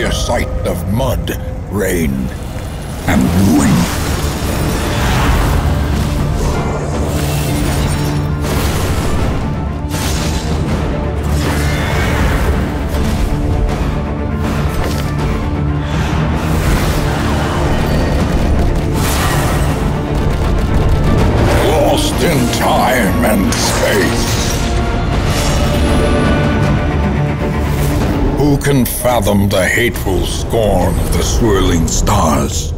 familiar sight of mud, rain, and ruin. Lost in time and space. Who can fathom the hateful scorn of the swirling stars?